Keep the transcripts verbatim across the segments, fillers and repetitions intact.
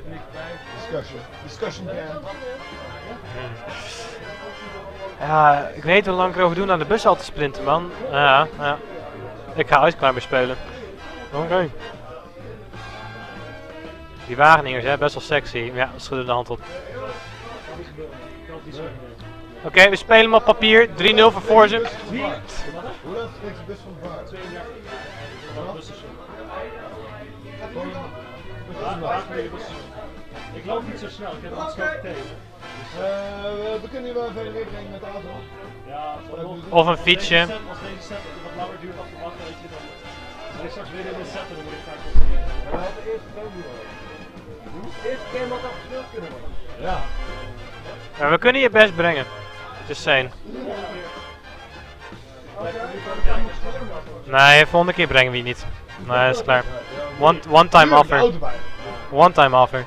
Discussion. Discussion can. Ja, ik weet hoe lang ik erover doen aan de bus al te sprinten, man. Ja, ja. Ik ga Ice spelen. Oké. Okay. Die Wageningers, hè, best wel sexy. Ja, schudden de hand op. Oké, okay, we spelen hem op papier. drie nul voor Forza. Hoe laat spreekt de bus van de vaart? Ik loop niet zo snel, ik heb het snel tegen. We kunnen hier wel even rekening met de auto. Ja, of een fietsje. Als deze set wat langer duurt dan verwacht, weet je, dan als ik straks weer in de set, dan moet ik vaak controleren. We hadden de eerste game nu al. De eerste game had al gespeeld kunnen worden. Ja. Ja, we kunnen je best brengen. Just saying. Nee, volgende keer brengen we je niet. Nee, dat is klaar. One, one time offer. One time offer.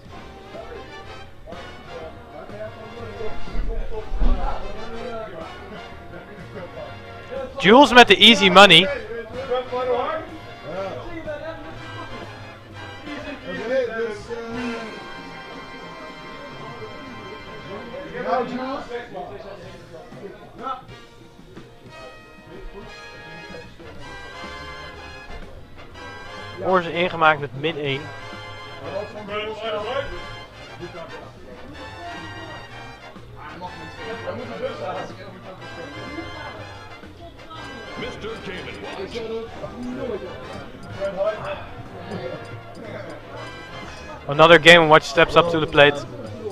Jules met de easy money. Forza ingemaakt met min één. mister Cayman Another Game and Watch steps up to the plate.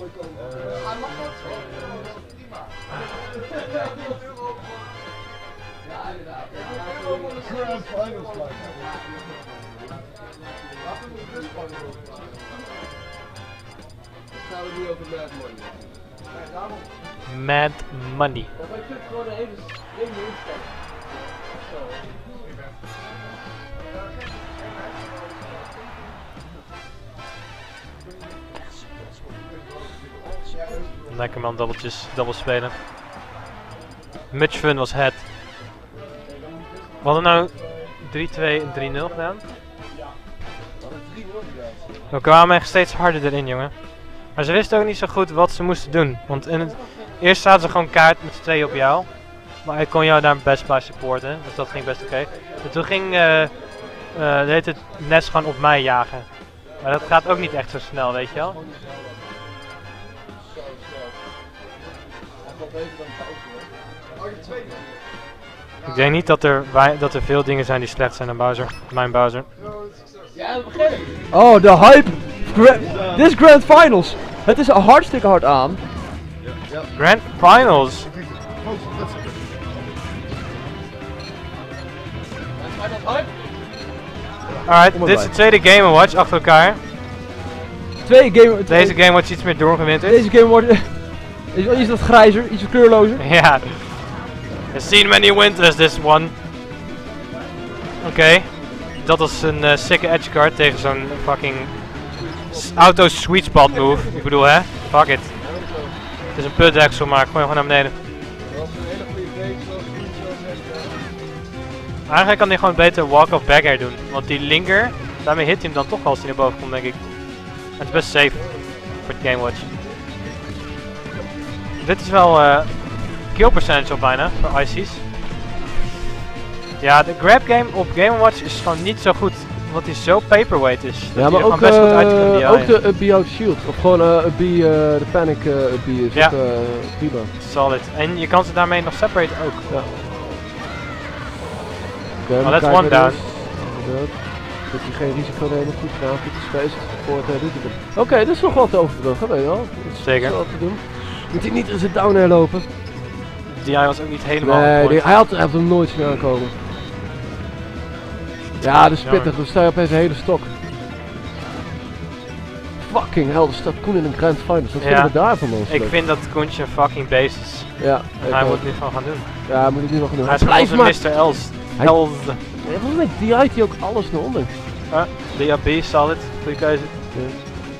Mad money. Lekker man, dubbeltjes, dubbel spelen. Much fun was het. We hadden nou drie twee en drie nul gedaan. We kwamen echt steeds harder erin, jongen. Maar ze wisten ook niet zo goed wat ze moesten doen. Want in het eerst zaten ze gewoon kaart met z'n tweeën op jou. Maar ik kon jou daar best bij supporten, dus dat ging best oké. Okay. En toen ging uh, uh, deed het Nes gewoon op mij jagen. Maar dat gaat ook niet echt zo snel, weet je wel. Ik denk niet dat er, dat er veel dingen zijn die slecht zijn aan Bowser. Mijn Bowser. Oh, de hype! Gra Dit is Grand Finals! Het is hartstikke hard aan. Grand Finals! Alright, dit is de tweede Game Watch achter elkaar. Twee Game Deze Game Watch iets meer doorgewinterd. Deze Game Watch is wel iets wat grijzer, iets wat kleurlozer. Ja. I've seen many winters this one. Oké. Okay. Dat was een uh, sicke edge guard tegen zo'n fucking auto sweet spot move. Ik bedoel hè, fuck it. Het is een put axel, maar ik gooi hem gewoon naar beneden. Eigenlijk kan hij gewoon beter walk-off back air doen. Want die linker, daarmee hit hij hem dan toch als hij naar boven komt, denk ik. En het is best safe voor het Game Watch. Dit is wel uh, kill percentage op bijna voor I C's. Ja, de grab game op Game Watch is gewoon niet zo goed, omdat hij zo paperweight is. Ja, maar ook, best uh, goed uit ook de up B out shield, of gewoon uh, up B, uh, de panic uh, up B is ja. ook uh, prima. Solid. En je kan ze daarmee nog separaten ook. Ja. Okay, oh, that's one down. Dat je geen risico nemen, goed gedaan, goed gespeeld voor het uh, Oké, okay, dat is nog wel te overbruggen, weet je wel. Zeker. Dat is wel te doen. Moet hij niet in zijn down air lopen? Die hij was ook niet helemaal nee, die, hij, had, hij had hem nooit zien aankomen. Ja, dat is pittig, dan sta je opeens een hele stok. Fucking hell, er staat Koen in een Grand Finals. Wat vinden ja. we daarvan ons? Ik vind dat Koentje een fucking beest is. Ja. En hij moet het nu gewoon gaan doen. Ja, hij moet het nu nog gaan doen. Hij is blijft maar mister Els. Hij, Els. Ja, volgens mij draait hij ook alles naar onder. Ja, D A B, solid, goede keuze. Ja.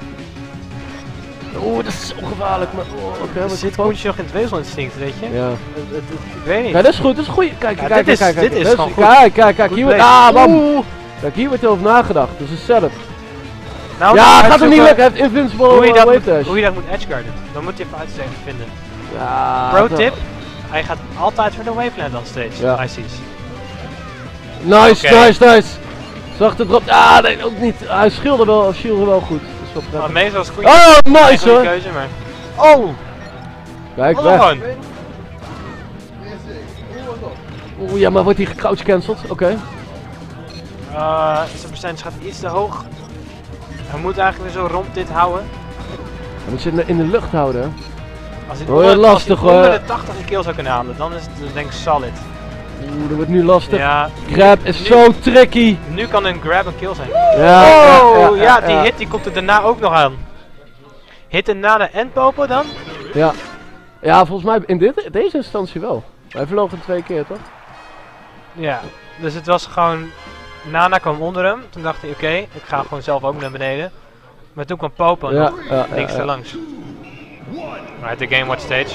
Oeh, dat is zo gevaarlijk, maar oh, okay, zit Koentje nog in het wezelinstinct, weet je? Ja. Het, het, het, ik weet niet. Ja, dat is goed, dat is goed. Kijk, ja, kijk, dit kijk, is, kijk. Dit is kijk. gewoon goed. Kijk, kijk, kijk, goed hier wordt, ah, bam. Kijk, hier wordt over nagedacht, dat is een setup. Nou, Ja, gaat hem uitzoeken niet lukken. Hij heeft invincible Hoe je, uh, dat wave moet, dash. hoe je dat moet edgeguarden. Dan moet je even uitsteken vinden. Ja, Pro dat- tip. Hij gaat altijd voor de waveland on stage. Ja. I sees. Nice, Oké. nice, nice. Zachte drop. Ah, nee, ook niet. Hij schilderde wel, shieldde wel goed. Dat is wel Nou, prettig. meestal is het goede, Oh, nice goede hoor. keuze, maar... Oh! Kijk, Wat weg. gewoon. Oeh, ja, maar wordt hij gecrouch cancelled? Oké. Uh, zijn percentage gaat iets te hoog. Hij moet eigenlijk weer zo rond dit houden. Hij moet je in de, in de lucht houden. hè. Als hij Oh, ja, onder, lastig, als hij onder hoor. de tachtig een kill zou kunnen halen, dan is het eh, denk ik solid. Oeh, dat wordt nu lastig. Ja, Grab is Nu- zo tricky. nu kan een grab een kill zijn. Ja, Oh, ja, die hit die komt er daarna ook nog aan. Hitten na de endpopo dan? Ja. Ja, volgens mij in dit, deze instantie wel. Hij vloog er twee keer, toch? Ja, dus het was gewoon... Nana kwam onder hem, toen dacht hij oké, ik ga gewoon zelf ook naar beneden. Maar toen kwam Popo Ja, nog ja, links ja, ja. erlangs. Right, de game watch stage.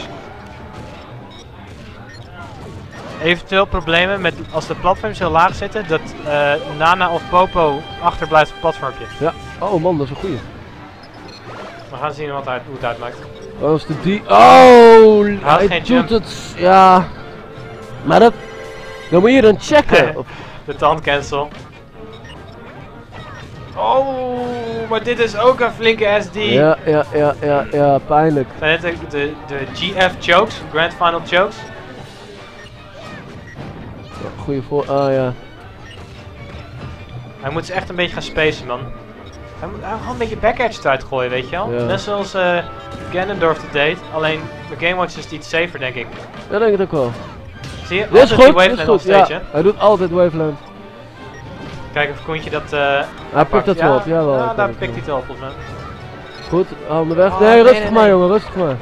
Eventueel problemen met als de platforms heel laag zitten, dat eh, Nana of Popo achterblijft op het platformpje. Ja. Oh man, dat is een goeie. We gaan zien wat uit, hoe het uitmaakt. Dat is de die. Oh, Hij had hij geen doet jump. het. Ja. Maar dat. Dan moet je dan checken. De tand cancel. Oh, maar dit is ook een flinke S D. Ja, ja, ja, ja, ja, pijnlijk. Zijn dit de, de, de G F chokes, Grand Final chokes? Ja, goeie voor. Ah ja. Hij moet ze echt een beetje gaan spacen, man. Hij moet hij moet gewoon een beetje backedge eruit gooien, weet je wel? Ja. Net zoals uh, Ganondorf het deed, alleen de Game Watch is het iets safer, denk ik. Ja, denk ik ook wel. Zie je? Dit is Altijd die goed, dit is waveland goed. on stage, Ja, hè? hij doet altijd waveland. Kijk of Koentje dat uh, Hij pikt dat wel op, ja wel. Ja, ik daar weet pikt hij het het wel, volgens mij. wel. Goed, haal me weg. Oh, nee, nee, rustig nee, maar nee. jongen, rustig maar.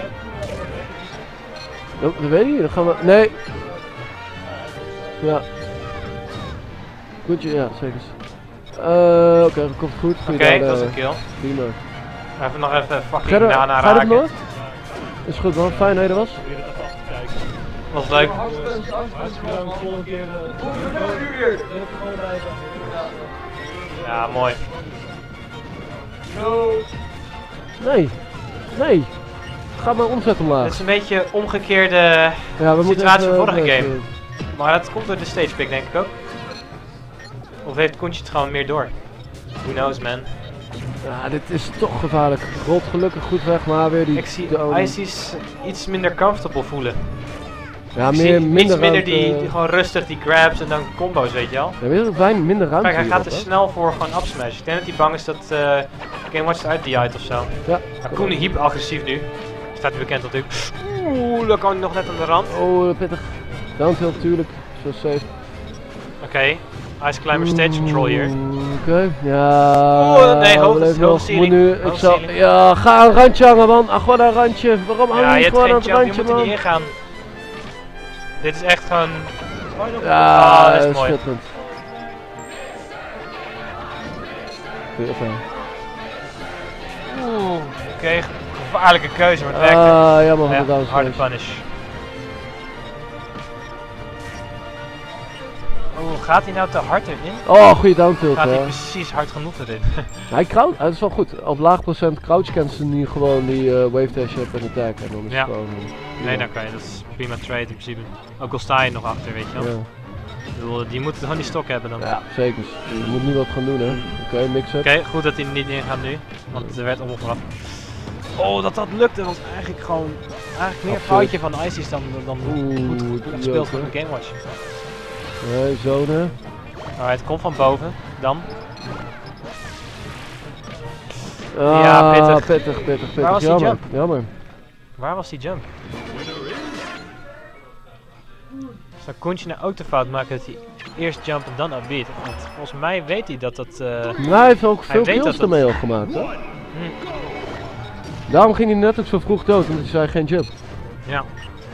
Oh, dat weet ik niet, dan gaan we... Nee! Ja. Goed, ja, zeker. Eh, oké, dat komt goed. Oké, Goeie dat is daar, een kill. Prima. Even nog even fucking Ga je er- Nana ga je er raken. nog? Is goed man, fijn dat je er was. Probeer het even af te kijken. Was leuk. Hartstikke bedankt. Volgende keer. eh, Even gewoon blijven. Ja, mooi. Nee, nee. Ga maar omzet omlaag. Het is een beetje omgekeerde Ja, we moeten situatie even, van vorige eh, game. Maar dat komt door de stage pick, denk ik ook. Of heeft Koentje het gewoon meer door? Who knows, man. Ja, dit is toch gevaarlijk. Rolt gelukkig goed weg, maar weer die... Ik zie de olie. Icy's iets minder comfortable voelen. Ja, Ik zie meer, iets minder minder ruimte. die, die gewoon rustig die grabs en dan combo's, weet je wel. Ja, weet je wat weinig, minder ruimte Kijk, hij gaat hierop, er hè? snel voor gewoon upsmash. Ik denk dat hij bang is dat uh, Game Watch eruit die of zo. Ja. Ja, Koen is hyper agressief nu. Staat hij bekend natuurlijk. Oeh, dan kan hij nog net aan de rand. Oh, pittig. Downtilt natuurlijk. Zo safe. Oké, okay. Ice Climber stage control hier. Oké, ja. Oh, nee, hoog- we leven hoog nog. ceiling. Moet nu, ik Hoog zal, ceiling. ja, ga aan een randje hangen man. Ah, gewoon aan een randje. Waarom hang Ja, je je niet hebt gewoon aan geen het jump, je randje moet er niet man? ingaan. Dit is echt gewoon... Ja, Oh, dat is mooi. schitterend. Goeie opbouw. Oeh, oké, gevaarlijke keuze, maar het werkte. Ah, jammer van de Ja, harde downspace. punish. Oeh, gaat hij nou te hard erin? Oh, goede downtilt. Gaat hij Ja. precies hard genoeg erin? Hij crouch, dat is wel goed. Op laag procent crouch kent ze nu gewoon die eh, wave dash up en attack. En dan is Ja. het gewoon... eh, Nee, prima. dan kan je. Dat is prima trade in principe. Ook al sta je nog achter, weet je wel. Ja. Ik bedoel, die moet gewoon die stok hebben dan. Ja, zeker. Je moet nu wat gaan doen, hè. Oké, okay, mix-up. Oké, goed dat hij er niet in gaat nu. Want er werd omgebracht. Oh, dat dat lukte was eigenlijk gewoon... Eigenlijk meer een Absurd. foutje van Icy's dan, dan Oeh, goed die gespeeld ook, van hè. de Game Watch. Nee, zone. Alright, komt van boven. Dan. Ah, Ja, pittig. pittig, pittig, pittig. Waar was die Jammer, jump? jammer. Waar was die jump? Zou Koentje nou ook de fout maken dat hij eerst jump en dan upbeat? Want volgens mij weet hij dat dat... uh, Maar hij heeft ook veel weet kills dat het- ermee al gemaakt, hè. hm, Daarom ging hij net ook zo vroeg dood, omdat hij zei geen jump. ja.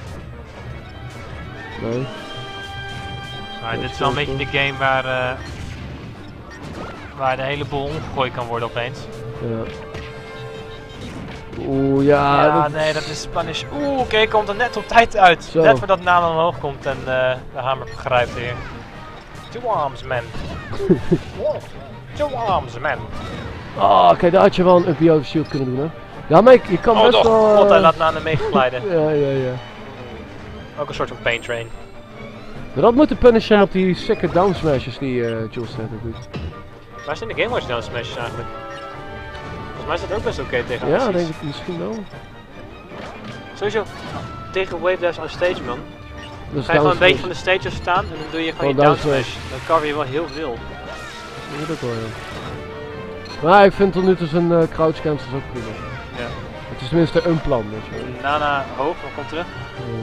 Nee. Maar Dat dit is is wel een wel beetje de game waar, uh, waar de hele boel omgegooid kan worden opeens. Ja. Oeh, ja. ja, dat- nee, dat is Spanish. Oeh, oké, okay, komt er net op tijd uit. Zo. Net voordat Nana omhoog komt en uh, de hamer grijpt weer. Two arms, man. Two arms, man. Oh, oké, daar had je wel een up over shield kunnen doen, hè. Ja, maar je, je kan Oh, best toch. wel... God, hij Uh... laat Nana meeglijden. ja, ja, ja. Ook een soort van pain train. Maar dat moet de punish zijn op die sikke down smashes die uh, Jules net doet. Waar zijn de Game Watch down smashes eigenlijk? Volgens mij is dat ook best oké tegen Ja, acties. denk ik misschien wel. Sowieso, tegen Wave Dash on stage man. Dus Ga je gewoon een beetje smash. van de stage af staan en dan doe je gewoon Gewoon je down down smash. Dan cover je wel heel veel. Ja, dat wel, ja. Maar ik vind tot nu toe zijn uh, crouch cancels ook prima. Ja. Het is tenminste een plan, weet je wel. Nana hoog, dan komt terug. Hmm.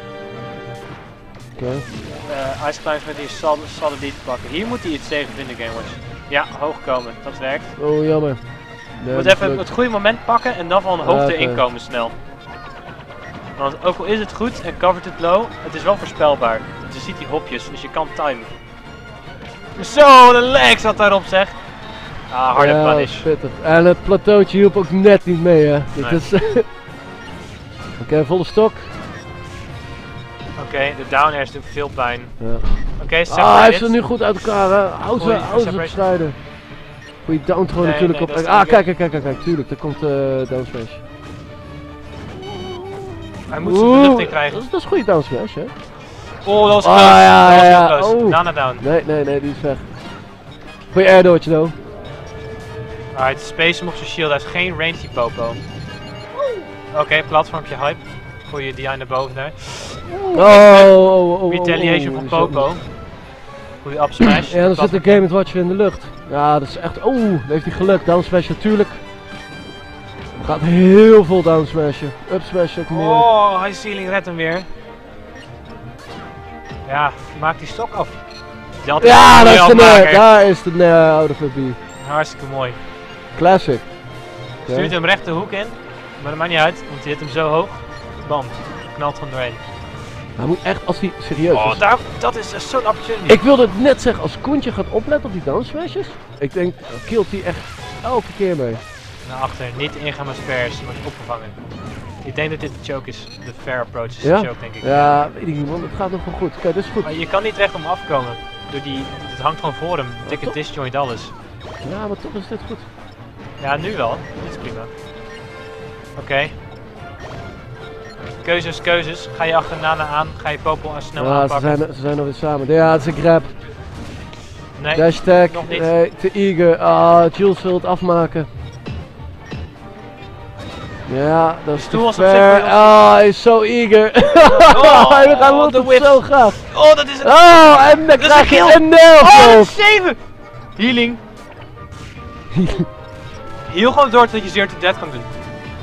Oké. Uh, Ice Climbs met die solid, solid beat pakken. Hier moet hij iets tegen vinden, Game Watch. Ja, hoog komen, dat werkt. Oh, jammer. Je Nee, moet dat even lukt. het goede moment pakken en dan van de hoogte Ja, oké. inkomen snel. Want ook al is het goed en covert het low, het is wel voorspelbaar. Je ziet die hopjes, dus je kan timen. Zo, de leg zat daarop zeg. Ah, harde Ja, punish. pittig. En het plateautje hielp ook net niet mee, hè. Dit Nee. is... Oké, volle stok. Oké, okay, de down airs doen veel pijn. Ja. Oké, okay, Ah, hij is er nu goed uit elkaar, hè. Houd ze, Goeie houd ze op separation. strijden. Goeie down throw Nee, natuurlijk nee, op. dat is Ah, niet kijk, kijk, kijk, kijk, kijk, tuurlijk, daar komt uh, down smash. Hij moet zijn de lucht in krijgen. Dat is, dat is goede down smash, hè. Oh, dat was Ah, close. ja, dat was ja, heel ja. close. Oh. Nana down. Nee, nee, nee, die is weg. Goeie air doortje, though. Alright, space hem op zijn shield, hij heeft geen range die popo. Oké, okay, platformpje hype. Gooi je die naar boven daar. Oh, oh, oh, oh, Retaliation oh, van die zat Popo. Goeie up smash. Ja, dan zit de Game and Watcher in de lucht. Ja, dat is echt... Oeh, dat heeft hij geluk. Down smash natuurlijk. Er gaat heel veel down smashen. Up smash ook meer. Oh, high ceiling redt hem weer. Ja, maak die stok af. Dat Ja, een dat is de goeie nair. afmaker. Daar is de nair out of a B. Hartstikke mooi. Classic. Ja. Stuurt hem recht de hoek in. Maar dat maakt niet uit, want hij hit hem zo hoog. Bam, knalt gewoon doorheen. Hij moet echt, als hij serieus Oh, is. daar, dat is zo'n opportunity. Ik wilde het net zeggen, als Koentje gaat opletten op die down smashes. Ik denk, dan killt hij echt elke keer mee. Naar achter, niet ingaan met spares, maar opgevangen. Ik denk dat dit de choke is, de fair approach is Ja? de choke denk ik. Ja, weet ik niet, want het gaat nog wel goed. Kijk, dit is goed. Maar je kan niet recht om afkomen. Door die, het hangt gewoon voor hem. Dikke toch? disjoint alles. Ja, maar toch is dit goed. Ja, nu wel. Dit is prima. Oké. Okay. Keuzes, keuzes. Ga je achter Nana aan? Ga je Popo aan snel Ja, ze aanpakken? zijn, ze zijn alweer samen. Ja, het is een grab. Nee, Dash tag. nog niet. Nee, te eager. Ah, Jules wil het afmaken. Ja, dat is stoel te was op zich ver. wel heel- Ah, hij is zo eager. Oh, hij hij wil de het whip. zo graag. Oh, dat is het! Oh, en dan is krijg een je kill. een nail. Oh, dat bro. is zeven! Healing. Heel gewoon door tot je zero to death kan doen.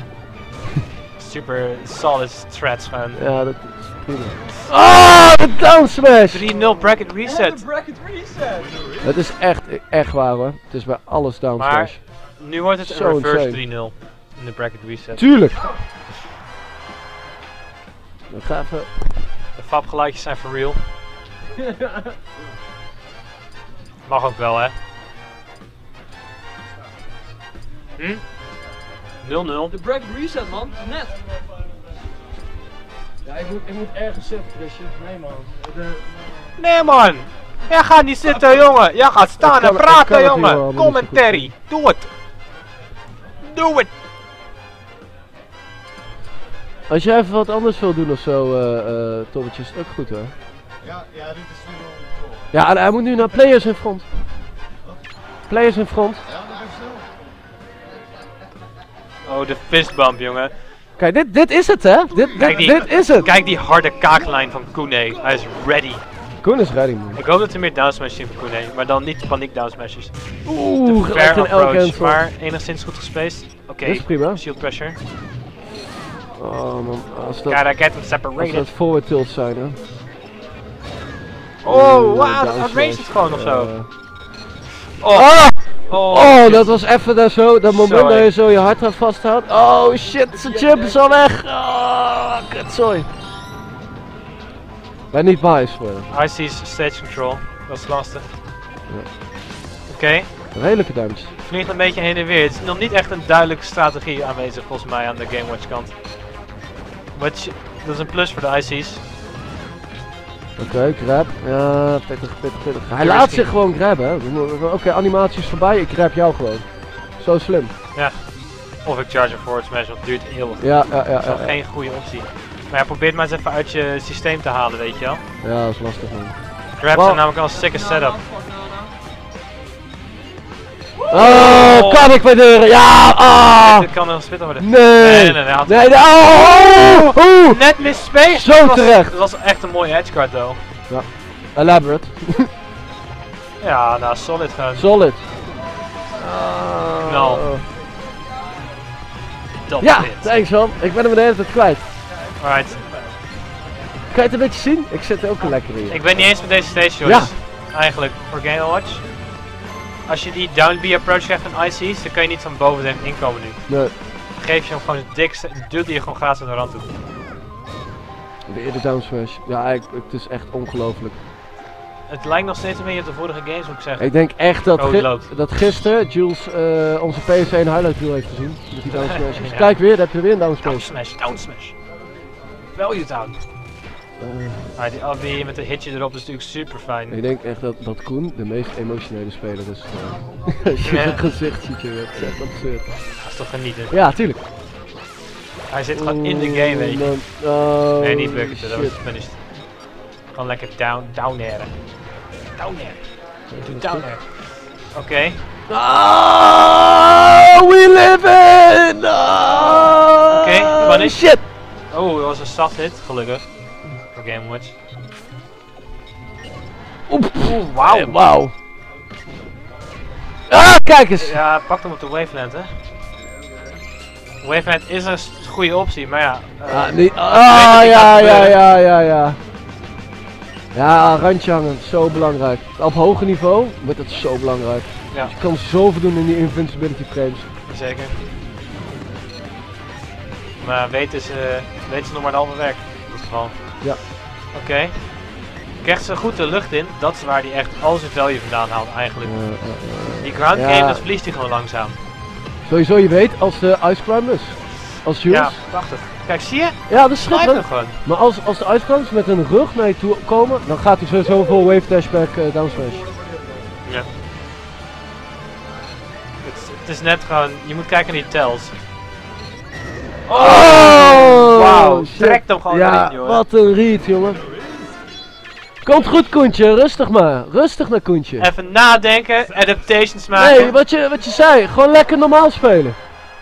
Super solid threats gewoon. Ja, dat is prima. Oh, de down smash. drie nul bracket En reset. de bracket reset! Het is echt, echt waar hoor. Het is bij alles down Maar smash. nu wordt het Zo een reverse insane. drie nul in de bracket reset. Tuurlijk. Dan ga even. De fab geluidjes zijn for real. Mag ook wel hè. Hm? nul nul. De bracket reset man, net! Ja, ik moet, ik moet ergens zitten, Chrisje. Nee man. Nee man! Jij gaat niet zitten jongen! Jij gaat staan Ik kan- en ik kan praten het hier wel, jongen! maar niet zo Commentary! Doe het! Doe het! Als jij even wat anders wil doen of zo, eh uh, Tommetje, is het ook goed hoor. Ja, ja, dit is nu wel control. Ja, en hij moet nu naar players in front. Players in front. Ja, dat is snel. Oh, de fistbump jongen. Kijk, dit, dit is het hè? Dit, Kijk dit, die- dit is het! Kijk die harde kaaklijn van Kune. Hij is ready. Koen is ready man. Ik hoop dat er meer downsmash zien van Kune, maar dan niet paniek downsmashes. Oeh, De gelijk fair een L approach, cancel. maar enigszins goed gespaced. Oké, Dit is prima. shield pressure. Oh man, als dat, Gotta get them als separated. dat forward tilts zijn hè. Oh, Oeh, wauw, dat down outraged smash. het gewoon of zo. Eh, Oh, Ah! oh, Oh, shit. dat was even daar zo, dat moment Sorry. dat je zo je hart aan vasthoudt. Oh shit, zijn jump is al weg. Oh, kut, sorry. Ben niet biased voor hem. I C's stage control, dat is lastig. Ja. Oké, Redelijke damage. vliegt een beetje heen en weer. Het is nog niet echt een duidelijke strategie aanwezig volgens mij aan de Game Watch kant. Which, dat is een plus voor de I C's. Oké, grab. Ja, pittig, pittig, pittig. Hij Ja, laat misschien. zich gewoon grabben. hè. We mo- we- Oké, animatie is voorbij, ik grab jou gewoon. Zo slim. Ja. Of ik charge forward smash, want het duurt eeuwig. Ja, ja, ja. Dat is ja, wel ja. geen goede optie. Maar ja, probeer het maar eens even uit je systeem te halen, weet je wel. Ja, dat is lastig man. Grabs Wow. zijn namelijk al een sikke setup. Oh, kan ik waarderen? Ja! Ah! Dit kan een spitter worden. Nee! Nee, nee, nee. hij had- Nee, nee. Oh! oh, oh. Net mis space! Zo Dat was- terecht. Dat was echt een mooie edgeguard, though. Elaborate. Ja, nou, solid gewoon. Solid. Nou. Double Ja, hit. thanks man. Ik ben hem de hele tijd kwijt. Alright. Kan je het een beetje zien? Ik zit er ook lekker in. Ik ben niet eens met deze stage, Ja. jongens. Eigenlijk, voor Game Watch. Als je die down B approach krijgt van I C's, dan kan je niet van boven erin inkomen nu. Nee. Geef je hem gewoon het dikste, duwt hij je gewoon gratis aan de rand toe. De eerder down smash. Ja, ik, het is echt ongelooflijk. Het lijkt nog steeds een beetje op de vorige games, moet ik zeggen. Ik denk echt dat, Oh, het gi loopt. dat gisteren Jules uh, onze P S één highlight reel heeft gezien. Met die down smash. Ja. Kijk weer, daar heb je weer een down Down smash. smash, down smash. Value down. Uh, Ah, die L B met een hitje erop is natuurlijk super fijn. ik denk echt dat, dat Koen de meest emotionele speler is. Uh, als je Ja. zijn gezicht ziet, je het is echt absurd. Dat is toch genieten. Ja, tuurlijk. Hij zit gewoon in de game, weet je. Man. Oh, Nee, niet bucketen, dat was shit. finished. Gewoon lekker down, down airen. Down air. Doe down air. Oké. Oh, we live in! Oh, Oké, punish. shit! Oh, dat was een soft hit, gelukkig. Voor Game Watch. Oeh, Oeh, wauw. Eh, wauw. Ah, kijk eens! Ja, pak hem op de Waveland, hè. Waveland is een s- goede optie, maar ja. eh, Ah, niet. weet Ah, dat die ja, gaat ja, gebeuren. ja, ja, ja. Ja, randje hangen, zo belangrijk. Op hoger niveau wordt het zo belangrijk. Ja. Je kan zoveel doen in die invincibility frames. Zeker. Maar weet is, uh, weet is nog maar de halve werk. In dit geval. Ja. Oké. Krijgt ze goed de lucht in, dat is waar hij echt al zijn value vandaan haalt eigenlijk. Eh, eh, eh. Die ground Ja. game, dat verliest hij gewoon langzaam. Sowieso, je weet, als de Ice Climbers, als Jules. Ja, prachtig. Kijk, zie je? Ja, dat is Blijf schitterend. er gewoon. Maar als, als de Ice Climbers met hun rug naar je toe komen, dan gaat hij sowieso vol wave dashback uh, down smash. Ja. Het, is- het is net gewoon, je moet kijken naar die tells. Oh! Wauw, shit. trekt hem gewoon Ja, erin, jongen. wat een read, jongen. Komt goed, Koentje. Rustig maar. Rustig naar Koentje. Even nadenken, adaptations maken. Nee, wat je, wat je zei. Gewoon lekker normaal spelen.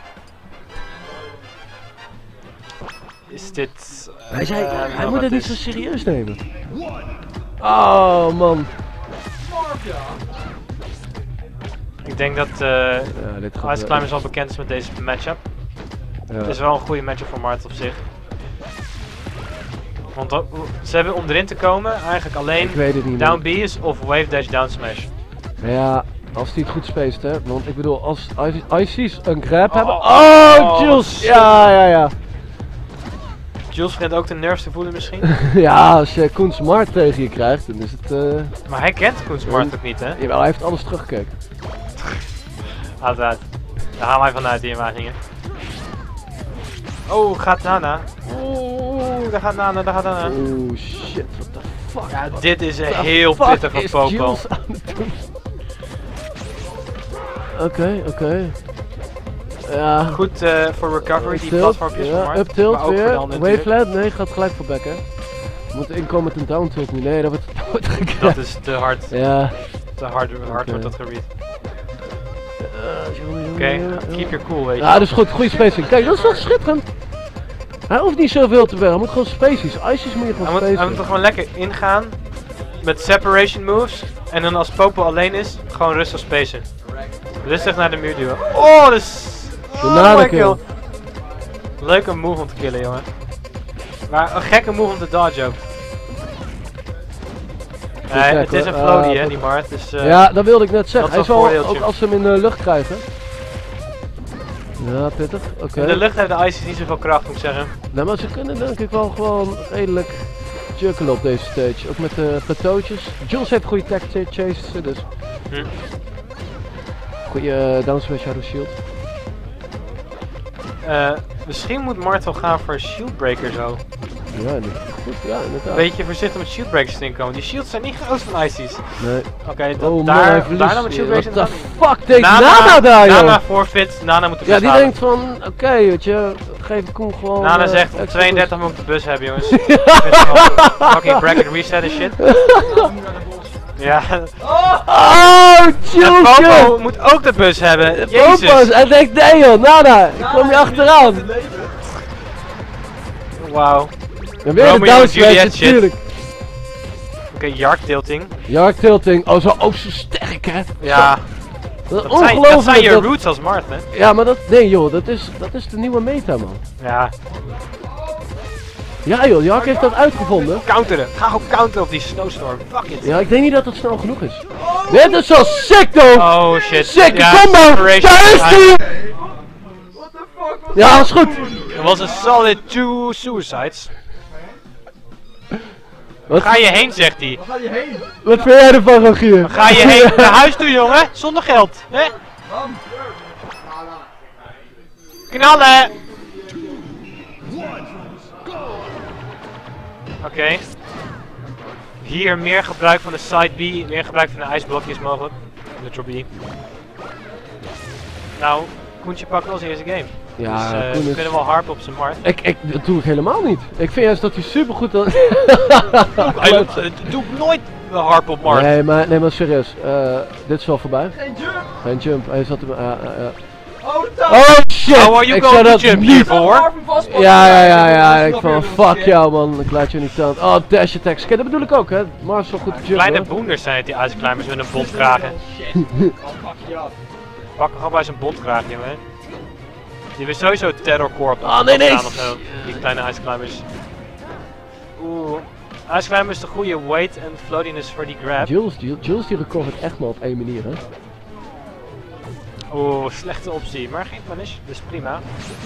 Is dit... uh, Hij zei, uh, hij wat moet het niet is- zo serieus nemen. Oh, man. Ik denk dat uh, Ja, dit gaat Ice Climbers al bekend is met deze matchup. Ja. Het is wel een goede matchup voor Mart op zich. Want uh, ze hebben om erin te komen eigenlijk alleen Ik weet het niet, down man. B is of wave dash down smash. Ja, als hij het goed spaced, hè. Want ik bedoel, als I C's een grab Oh, hebben... oh, Oh, oh, Jules! wat Ja, ja, ja. Jules begint ook de nerves te voelen misschien. Ja, als je Koen Smart tegen je krijgt, dan is het... eh Maar hij kent Koen Smart ook niet, hè? Jawel, hij heeft alles teruggekeken. Altijd. Daar gaan wij vanuit die inwagingen. Oh, gaat Nana. Oeh, daar gaat Nana, daar gaat Nana. Oh shit, what the fuck? Ja, What dit is een the heel fuck pittige is Popo. Jules aan het doen? Oké, oké. Ja. Goed eh, voor recovery, die Tilt, platformpjes van ja, Mart. up tilt maar ook voor de weer. handen natuurlijk. Waveland, nee, gaat gelijk voor back hè. We moeten inkomen met een down tilt nu. Nee, dat wordt, dat wordt gekraakt. Dat is te hard, Ja. te hard, hard Oké. wordt dat geread. Oké, Oké, keep your cool, weet je. Ja, dat is goed. Goede spacing. Kijk, dat is toch schitterend. Hij hoeft niet zoveel te werken, hij moet gewoon spacies. Ices moet je Hij gewoon moet, hij spacen. moet er gewoon lekker ingaan met separation moves. En dan als Popo alleen is, gewoon rustig spacen. Rustig naar de muur duwen. Oh, dat is... De Oh, nade mooi kill. Leuke move om te killen, jongen. Maar een gekke move om te dodge ook. Nee, gek, het is een hoor. floaty, Ah, hè, dat- die Mart. Dus, uh, Ja, dat wilde ik net zeggen. Hij dat is is een wel, voordeeltje. ook als ze hem in de lucht krijgen. Ja, pittig. Oké. in de lucht hebben de Ices niet zoveel kracht, moet ik zeggen. Nee, maar ze kunnen denk ik wel gewoon redelijk juggelen op deze stage. Ook met de plateautjes. Jules heeft goede tech chases, dus Hm. goede uh, down smash out of shield. Uh, misschien moet Mart wel gaan voor Shieldbreaker zo. Ja, die- goed. Ja, inderdaad. Beetje voorzichtig met Shieldbreakers erin komen. Die shields zijn niet groot van Ices. Nee. Oké, dat- Oh man, daar, hij daar verliest. dan met Shieldbreakers in What gaan. the fuck deed Nana daar, joh? Nana forfeit, Nana moet de bus Ja, die halen. denkt van, oké, okay, weet je, geef Koen gewoon... Nana uh, zegt, op extra tweeëndertig moet ik de bus hebben, jongens. Ik vind gewoon fucking bracket reset en shit. Ja. Oh, En Julesje! Popo moet ook de bus hebben. Popo's, Jezus. hij denkt, nee joh, Nana, ik kom je achteraan. Wauw. En weer de Romeo en downsmash, Juliet shit. natuurlijk. Oké, okay, Yark tilting. Yark tilting, oh zo, ook zo sterk hè. Ja. Dat is Dat zijn, ongelooflijk. dat zijn je dat- roots als Mart, hè? Ja, maar dat, nee joh, dat is, dat is de nieuwe meta man. Ja. Ja joh, Yark heeft dat uitgevonden. Counteren. Ga gewoon counteren op die snowstorm. Fuck it. Ja, ik denk niet dat het snel genoeg is. Dit is zo sick though! Oh shit. Sick, Ja, kom maar! separation. Daar is Ah, die! Ja, dat is goed. Er was een solid two suicides. Wat, Ga je heen, zegt hij. Waar ga je heen? wat vind jij ervan, Rogier? Ga je heen naar huis toe, jongen? Zonder geld. Hè? Knallen! Oké. Okay. Hier meer gebruik van de side B, meer gebruik van de ijsblokjes mogelijk. Neutral B. Nou, Koentje pakt wel zijn eerste game. Ja, dus uh, Koen we is... kunnen wel harpen op zijn Mart. Ik, ik, dat doe ik helemaal niet. Ik vind juist dat hij supergoed... aan- Hij doet, uh, doe ik nooit wel harp op Mart. Nee, maar, nee, maar serieus. Uh, dit is wel voorbij. Geen jump! Geen jump. Hij zat er... Uh, uh, uh. Oh, de touw! Oh shit! How are you ik going zou to dat jump niet... hiervoor? Arm vastpakken. Ja, ja, ja, ja. Dat Ik is van nog fuck weer jou man. Ik laat je niet aan. Oh, dash attacks. Kijk, dat bedoel ik ook hè. Mars is wel goed te jumpen. Kleine hoor. boenders zijn het, die ijsclimbers met een bontkragen. Oh, fuck je af. Pak hem gewoon bij zijn bontkraag, jongen. Die wil sowieso terrorcore op de Oh, nee, nee. staan of zo. Die kleine ijsclimbers. Oeh. Ijsclimbers de goede weight en floatiness voor die grab. Jules, Jules, Jules die recovert echt maar op één manier hè. Oeh, slechte optie, maar geen punish, dus prima.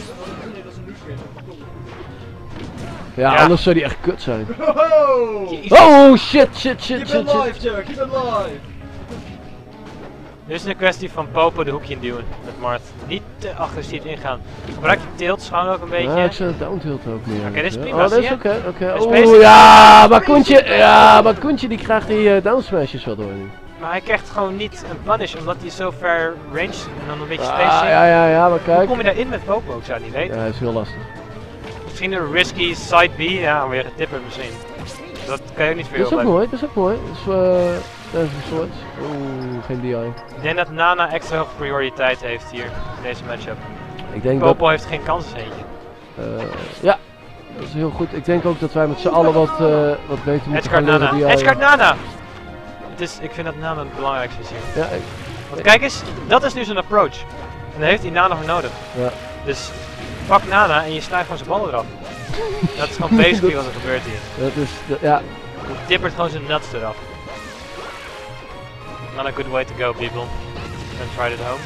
Ja, Ja. anders zou die echt kut zijn. Oh! Jezus. Oh shit, shit, shit, Keep shit, it shit. live, Joe. Keep it live. Dit is een kwestie van Popo de hoekje induwen met Mart. Niet te agressief ingaan. Gebruik je tilt gewoon ook een beetje. Ja, ik zou het downtilt ook meer. Oké, dit is Ja. prima, Oh, dit zie is je? oké, oké. is Oeh, basic. ja, maar Koentje, ja, maar Koentje die krijgt die uh, downsmashes wel door nu. Maar hij krijgt gewoon niet een punish omdat hij zo ver range en dan een beetje Ah, spacing. ja, ja, ja, maar Hoe kijk. kom je daarin met Popo? Ik zou het niet weten. Ja, dat is heel lastig. Misschien een risky side B, ja, weer een tipper misschien. Dat kan je ook niet veel Dat is ook bij. mooi, dat is ook mooi. Dat is uh, dat is een soort. Oeh, geen D I. Ik denk dat Nana extra hoge prioriteit heeft hier in deze matchup. Ik denk dat, Popo heeft geen kans eens eentje. uh, ja, dat is heel goed. Ik denk ook dat wij met z'n allen wat, uh, wat beter moeten Edgecard gaan leren Nana. D I. Edgecard Nana! Het is, ik vind dat Nana het belangrijkste is hier. Ja, ik, Want kijk eens, dat is nu zijn approach. En daar heeft hij Nana voor nodig. ja. Dus pak Nana en je snijdt gewoon zijn ballen eraf. Dat is gewoon basically wat er gebeurt hier. Dat is, dat, ja. Je tippert gewoon zijn nuts eraf. Not a good way to go, people. Don't try it at home.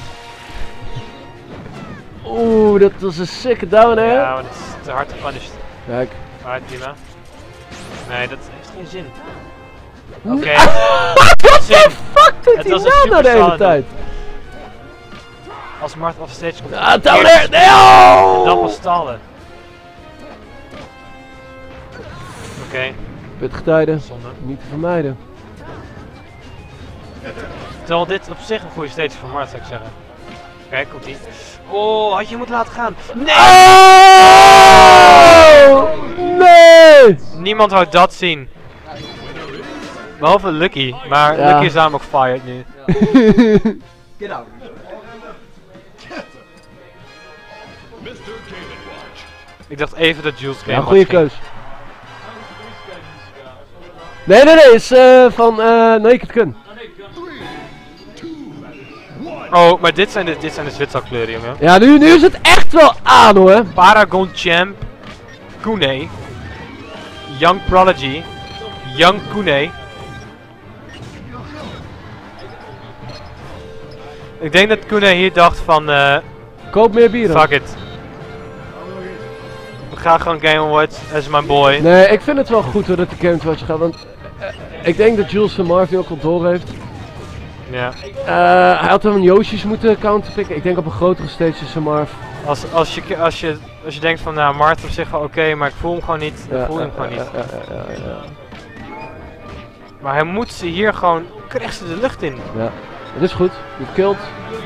Oeh, dat was een sick down hè. Ja, maar dat is te hard gepunished. Kijk. Maar prima. Nee, dat heeft geen zin. Oké. Okay. What the fuck doet Het die was een Nana de super hele solid tijd? Als Mart offstage komt. Ah, down eerst there! Nee, oh! en dan pas stallen. Oké, okay, Pittige tijden, zonde. niet te vermijden. Terwijl dit op zich een goede stage is voor Mart, zou ik zeggen. Kijk, komt ie. Oh, had je moeten laten gaan. Nee! Oh! Nee! Niemand wou dat zien. Behalve Lucky, maar Ja. Lucky is daarom ook fired nu. Get out. Ik dacht even dat Jules Game Ja, Watch goede ging. keus. Nee, nee, nee, is uh, van uh, Naked Gun. Oh, maar dit zijn de, dit zijn de Zwitserkleuren, jongen. Ja, nu, nu is het echt wel aan hoor. Paragon Champ, Kune, Young Prodigy, Young Kune. Ik denk dat Kune hier dacht van, uh, Koop meer bieren. fuck it. We gaan gewoon Game Watch, dat is mijn boy. Nee, ik vind het wel goed hoor dat de Game Watch gaat, want uh, ik denk dat Jules van Marvin ook al door heeft. Ja. Uh, hij had hem een Yoshi's moeten counterpicken. Ik denk op een grotere stage is zijn Marv. Als, als, je, als, je, als je denkt van, nou, Mart op zich wel oké, okay, maar ik voel hem gewoon niet. Ik Ja, voel hem ja, gewoon ja, niet. ja, ja, ja, ja. Maar hij moet ze hier gewoon, krijgt ze de lucht in. Ja. Het is goed. Je killed.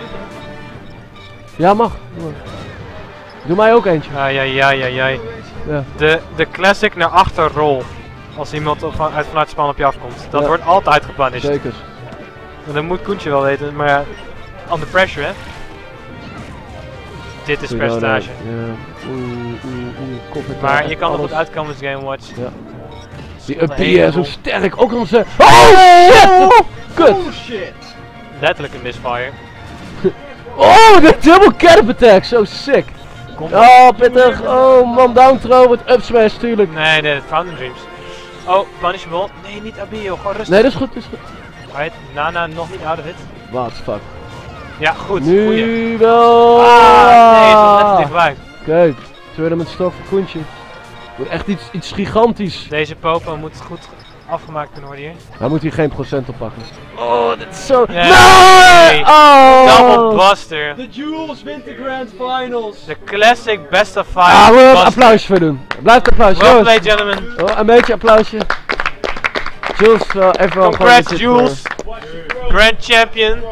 Ja, mag. Doe maar. Doe mij ook eentje. Ai, ai, ai, ai, ai. Ja. De, de classic naar achter roll. Als iemand op, uit, vanuit het span op je afkomt. Dat Ja. wordt altijd gepunished. Zeker. En dat moet Koentje wel weten, maar ja, under pressure hè. Dit is Goeie nou, percentage. Ja. Oeh, oeh, oeh. Koffie, Maar je kan er alles. goed uitkomen met Game Watch. Ja. Die Een up hele hier, zo boel. sterk. Ook onze. Oh shit! Kut! Oh shit! Letterlijk een misfire. Oh, de double cannon attack. Zo sick. Kom. Oh, pittig. Oh man, down throw met up smash, tuurlijk. Nee, nee, Fountain Dreams. Oh, punishable. Nee, niet Abio, gewoon rustig. Nee, dat is goed, dat is goed. Alright, Nana nog niet out of it. What the fuck. Ja, goed. Nu Goeie. wel. Ah, nee, het was net te dichtbij. Oké, tournament stop voor Koentje. Wordt echt iets, iets gigantisch. Deze Popo moet goed afgemaakt kunnen worden hier. Hij moet hier geen procent op pakken. Oh, dit is zo... Nee. Nee! Oh! Double Buster. De Jules wint de Grand Finals! De classic best of five. Ah, we moeten een Buster. applausje voor doen. Blijf applaus, Well jongens. played, gentlemen. Oh, een beetje applausje. Jules, uh, even Congrats, Jules. Grand champion.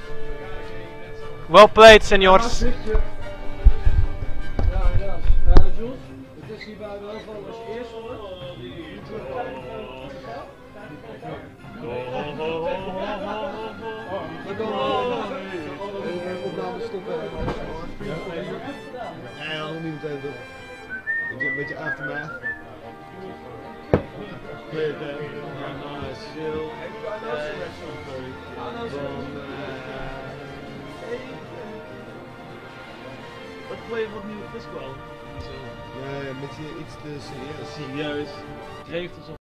Well played, senors. Ja, inderdaad. Uh, Jules, het is hierbij wel van als je eerst wordt. Opname stoppen. Nee, nog niet meteen toch. Beetje, een beetje aftermath. Clear them. Nice, chill. Wat play je wat nieuwe Fisco al? Nee, een beetje iets te serieus. Serieus. Het heeft alsof